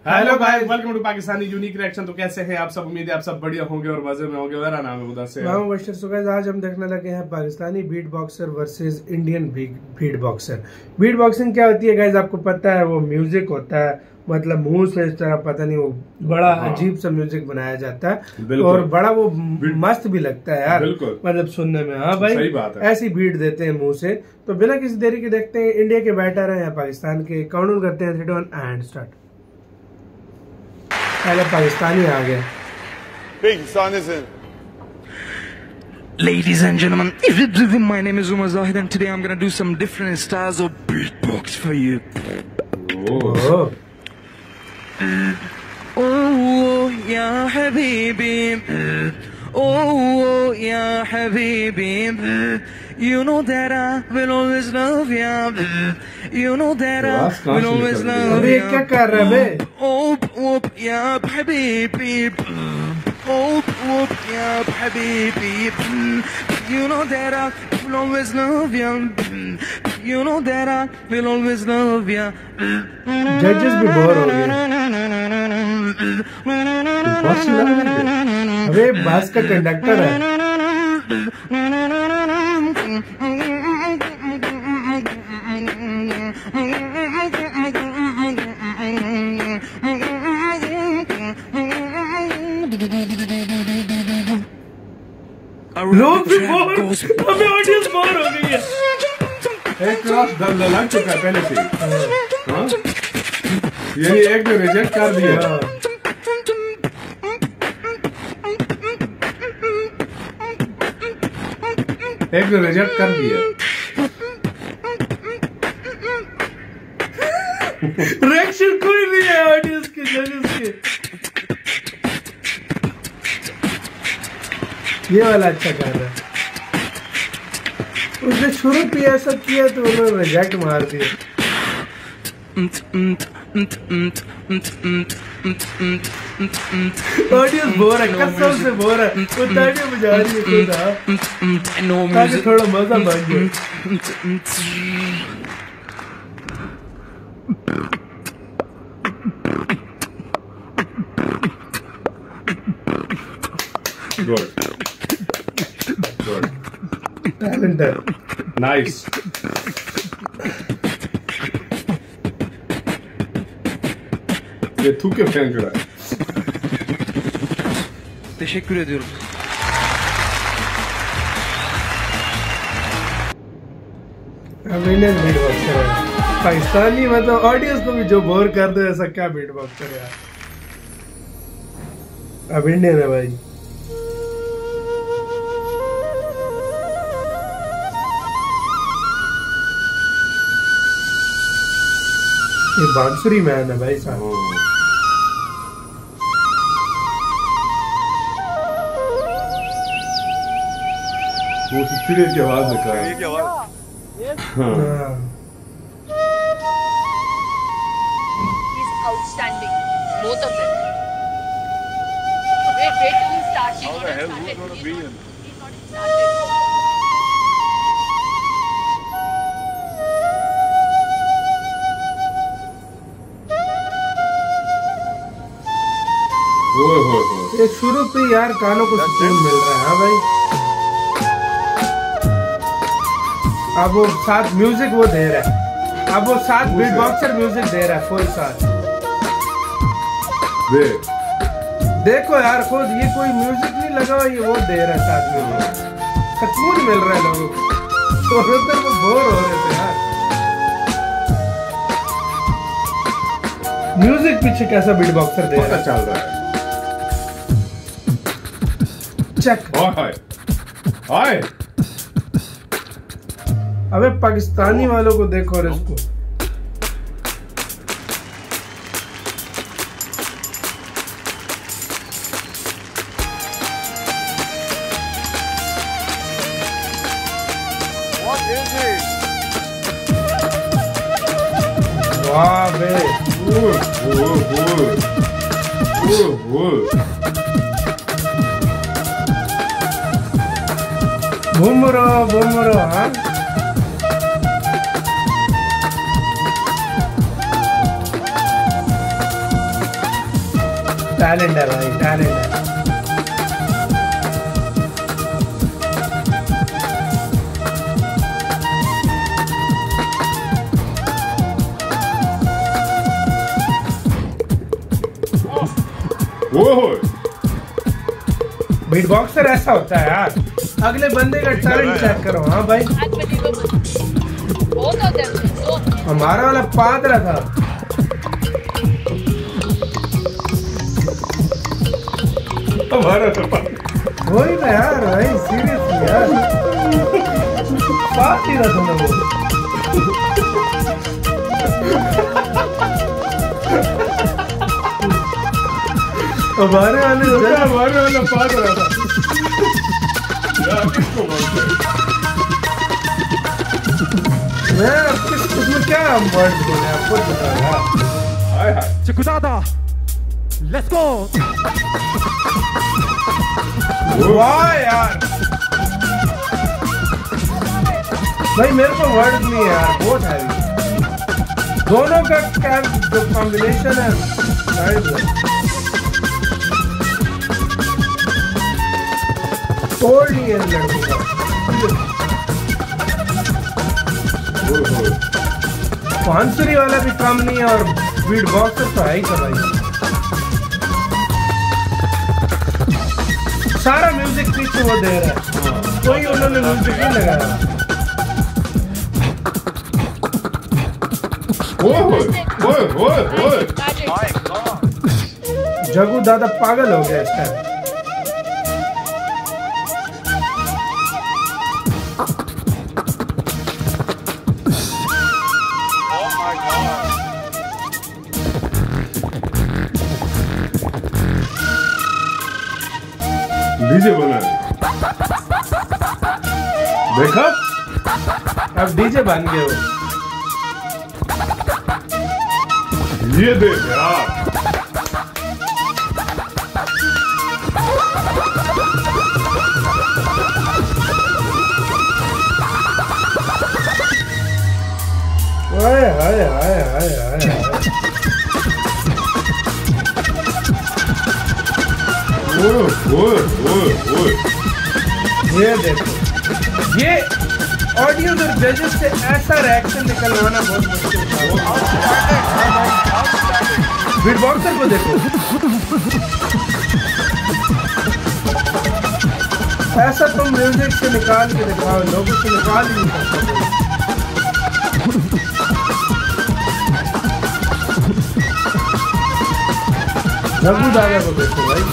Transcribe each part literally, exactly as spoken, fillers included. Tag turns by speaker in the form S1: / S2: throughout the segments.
S1: Hello guys, welcome to Pakistani unique reaction. तो कैसे हैं आप सब? उम्मीद है आप सब बढ़िया होंगे और मजे में होंगे। मेरा नाम है मुदस्सिर।
S2: मैं हूं बशीर। सो गाइस, आज हम देखने लगे हैं Pakistani beat boxer versus Indian beat boxer. Beat boxing क्या होती है गाइस, आपको पता है? वो म्यूजिक होता है, मतलब मुंह से इस तरह पता नहीं, वो बड़ा हाँ। अजीब सा म्यूजिक बनाया जाता है और बड़ा वो मस्त भी लगता है यार, मतलब सुनने में। हाँ भाई, सही बात है। ऐसी बीट देते हैं मुंह से। तो बिना किसी देरी के देखते हैं इंडिया के बैटर हैं या पाकिस्तान के। काउंट करते हैं, थ्री वन एंड स्टार्ट। पहले पाकिस्तानी आ गया।
S3: Ladies and gentlemen, my name is Umar Zahid and today I'm gonna do some different styles of beatbox for you.
S2: Oh.
S3: Oh, ya habibi. Oh, ya habibi. You know that I will always love you. You know that I will always love
S2: you. क्या कर रहा है बे?
S3: Oh, oh, ya habibi. Oh, oh, ya habibi. You know that I will always love you. You know that I will always love you.
S2: Judges भी bore हो गए। अबे बास का कंडक्टर है। लोग भी बोर, हमें ऑडियंस बोर हो गई है।
S1: एक क्लास दल लग चुका है पहले से। हाँ? यानी एक ने रिजेक्ट कर दिया। एक ने रिजेक्ट कर दिया।
S2: रिएक्शन कोई नहीं है ऑडियंस के, जजेस के। ये वाला अच्छा कर रहा है। उसने शुरू भी ऐसा किया तो उन्होंने रिजेक्ट मार दिया। ऑडियंस बोर है, कसम से बोर है। वो तालियां बजा रही है खुद, ताकि थोड़ा मजा बन जाए।
S1: Good good,
S2: talented,
S1: nice. ये थूके फेंक रहा है।
S3: Teşekkür ediyorum.
S2: अब इंडियन बीट बॉक्सर है पाकिस्तानी, मतलब ऑडियंस को भी जो बोर कर दे ऐसा क्या बीट बॉक्सर है। अब इंडियन है भाई। ये बांसुरी मैन है भाई साहब।
S1: वो चिड़िया की आवाज निकाल रही है। हाँ।
S4: He's outstanding, both of them. Wait, wait till he starts. He's not started. He's not started.
S2: ये शुरू पे यार कानों को सुकून मिल रहा है। हाँ भाई, अब वो साथ म्यूजिक वो दे रहा है। अब वो साथ बीट बॉक्सर म्यूजिक दे रहा है फुल साथ।
S1: दे
S2: देखो यार खुद, ये कोई म्यूजिक नहीं लगा हुआ, ये वो दे रहा है साथ में। सुकून मिल रहा है लोगों को। तो वो बोर हो रहे थे यार। म्यूजिक पीछे कैसा बीट बॉक्सर दे रहा है,
S1: चल रहा है।
S2: चेक।
S1: ओए ओए,
S2: अबे पाकिस्तानी वालों को देखो और इसको। वाह बे, बुमरो बुमरो। हाँ, टैलेंट है भाई, टैलेंट है। बीट बॉक्सर ऐसा होता है यार, अगले बंदे का टैलेंट चेक करो। हाँ भाई, हमारा वाला पादरा था।
S1: हमारा
S2: वही ना यार भाई, सीरियसली यार बात ही रहा था वो। हमारे वाले
S1: हमारे वाला पाद रहा था यार, किसको बोलते हैं?
S2: मैं किस उसमें क्या वर्ड बोले आपको बता रहा।
S1: हाय हाय
S3: चिकुदादा, लेट्स गो।
S2: वाह यार भाई, मेरे को वर्ड नहीं है यार, बहुत हैवी। दोनों का क्या जो कॉम्बिनेशन है, तोड़ नहीं है लड़कों का। बांसुरी वाला भी कम नहीं है और बीट बॉक्सर तो है ही था भाई। सारा म्यूजिक पीछे वो दे रहा है, कोई उन्होंने म्यूजिक नहीं लगाया।
S1: ओए ओए ओए,
S2: जगू दादा पागल हो गया इस टाइम।
S1: डीजे बना है। देखा,
S2: अब डीजे बन गए हो।
S1: ये देख यार,
S2: हाय हाय हाय हाय हाय।
S1: ओए ओए ओए ओए,
S2: ये देखो, ये ऑडियंस और जजेस से ऐसा रिएक्शन निकलवाना बहुत मुश्किल था। बीट बॉक्सर को देखो, ऐसा तुम म्यूजिक से निकाल के दिखाओ, लोगों से निकाल ही नहीं सकते। रघु दादा को देखो भाई,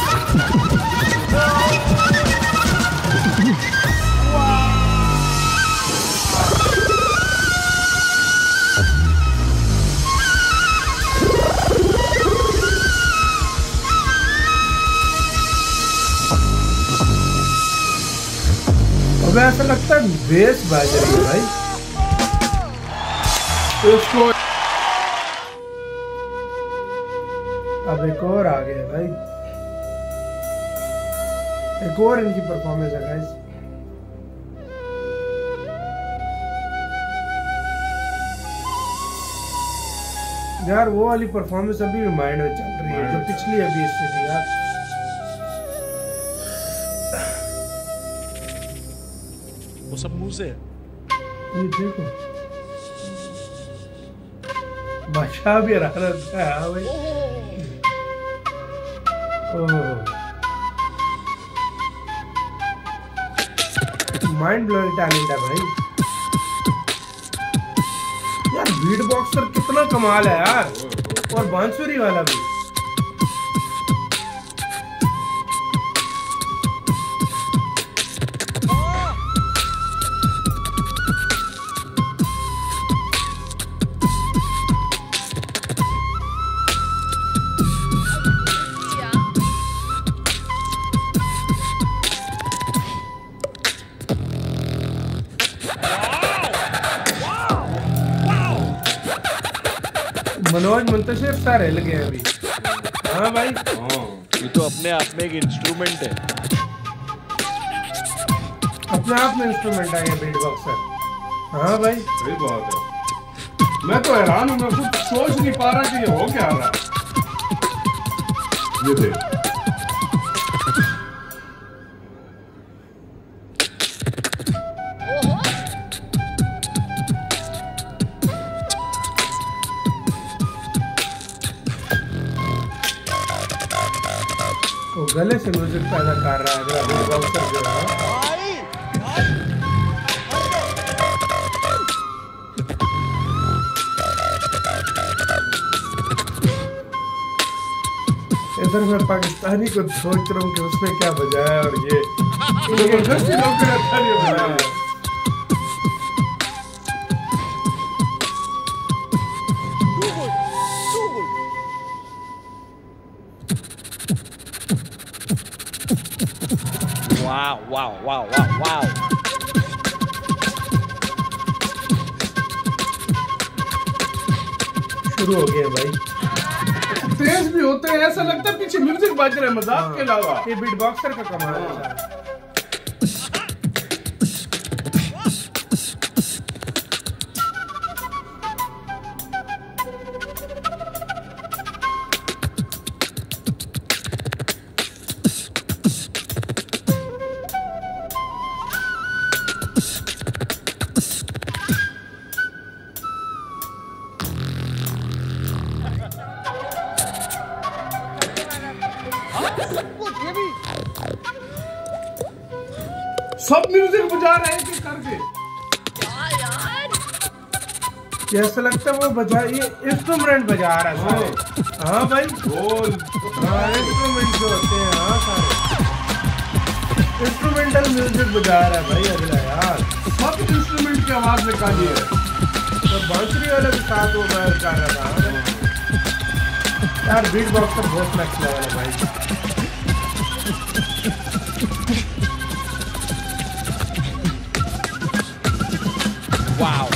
S2: अब ऐसा लगता है बेस बाज रही है भाई।
S1: उसको
S2: अब एक और आ गया भाई, एक और इनकी परफॉर्मेंस है गाइस। यार वो वाली परफॉर्मेंस अभी भी माइंड में चल रही है जो पिछली अभी इससे थी यार।
S3: वो सब मुंह से
S2: ये देखो, बादशाह भी हरा रहता है। हाँ भाई, माइंड ब्लोइंग टैलेंट है भाई। यार बीट बॉक्सर कितना कमाल है यार, और बांसुरी वाला भी। मनोज मुंतशिर सर हिल गए अभी। हाँ भाई,
S3: ये तो अपने आप में एक इंस्ट्रूमेंट है,
S2: अपने आप में इंस्ट्रूमेंट है ये बीट बॉक्सर। हाँ भाई,
S1: सही बात है। मैं तो हैरान हूँ, मैं खुद सोच नहीं पा रहा कि ये हो क्या रहा है। ये
S2: गले से म्यूजिक पैदा कर रहा है अगर बीट बॉक्सर जो है। इधर मैं पाकिस्तानी को सोच रहा हूँ कि उसने क्या बजाया और ये
S1: जबरदस्ती लोग कर अच्छा नहीं बजाया।
S3: Wow, wow, wow, wow, wow.
S2: शुरू हो गया भाई।
S1: तेज भी होते हैं, ऐसा लगता है पीछे म्यूजिक बज रहा है मजाक के अलावा।
S2: ये बीट बॉक्सर का कमाल है।
S1: सब म्यूजिक बजा रहे हैं कि करके
S2: ऐसा लगता है वो बजा ये इंस्ट्रूमेंट बजा रहा है सारे। हाँ भाई
S1: ढोल
S2: हाँ इंस्ट्रूमेंट जो होते हैं हाँ सारे इंस्ट्रूमेंटल म्यूजिक बजा रहा है भाई अगला यार।
S1: सब इंस्ट्रूमेंट की आवाज निकाली है।
S2: तो बांसुरी वाला भी साथ वो मैं कर रहा था यार। बीट बॉक्सर बहुत नेक्स्ट लेवल है भाई।
S3: Wow.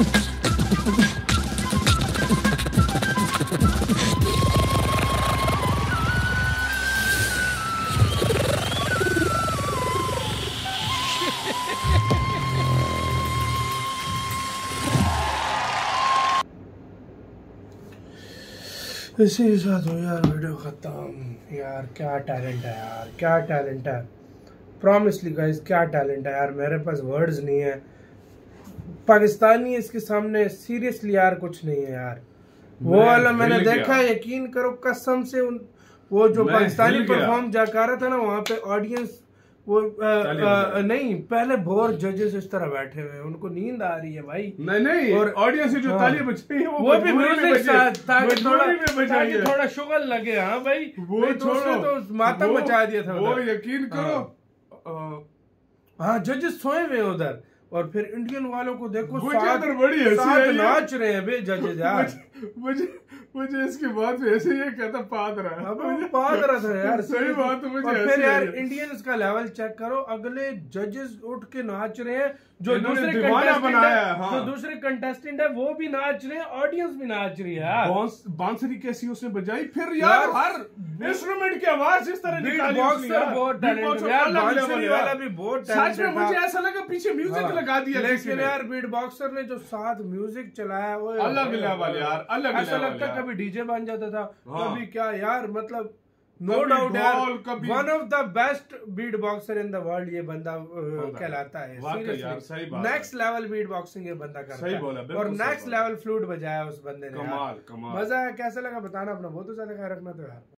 S2: इसी के साथ हो यार वीडियो खत्म। यार क्या टैलेंट है यार, क्या टैलेंट है। प्रॉमिसली गाइस क्या टैलेंट है यार। मेरे पास वर्ड्स नहीं है। पाकिस्तानी इसके सामने सीरियसली यार कुछ नहीं है यार। वो वाला मैंने देखा, यकीन करो कसम से उन वो जो पाकिस्तानी परफॉर्म जा कर रहा था ना वहाँ पे ऑडियंस वो आ, आ, नहीं पहले बहुत जजेस इस तरह बैठे हुए हैं, उनको नींद आ रही है भाई।
S1: नहीं नहीं और ऑडियंस जो तालियां बज रही है वो,
S2: वो भी म्यूजिक साथ ताकि थोड़ा
S1: ताकि
S2: थोड़ा शुगल लगे। हाँ भाई
S1: वो छोड़ो
S2: तो मातम मचा दिया था
S1: वो यकीन करो।
S2: हाँ जजेस सोए हुए उधर और फिर इंडियन वालों को देखो
S1: साथ बड़ी
S2: साथ नाच रहे हैं बे जजेस यार।
S1: मुझे मुझे इसके बाद में ऐसे ये कहता पाद रहा है।
S2: अब पाद रहा था यार
S1: सही बात है। मुझे
S2: और फिर यार इंडियंस का लेवल चेक करो, अगले जजेस उठ के नाच रहे हैं। जो दूसरे कंटेस्टेंट है हाँ। जो दूसरे कंटेस्टेंट है वो भी नाच रहे हैं, ऑडियंस भी नाच रही है यार।
S1: बांसुरी कैसी उसने बजाई फिर यार, हर इंस्ट्रूमेंट की आवाज इस तरह निकाली।
S2: बॉक्सर बहुत टैलेंटेड यार। बांसुरी वाला भी बहुत
S1: सच में मुझे ऐसा लगा पीछे म्यूजिक लगा दिया।
S2: लेकिन यार बीट बॉक्सर ने जो साथ म्यूजिक चलाया वो
S1: अलग लेवल यार, अलग
S2: ऐसा लगता कभी डीजे बन जाता था कभी क्या यार। मतलब नो डाउट यार one of the best beat boxer in the world ये बंदा कहलाता है। Seriously next level beat boxing ये बंदा करता है और नेक्स्ट लेवल फ्लूट बजाया उस बंदे ने।
S1: कमाल कमाल
S2: मजा आया। कैसा लगा बताना अपना बहुत ज्यादा ख्याल रखना तो यार।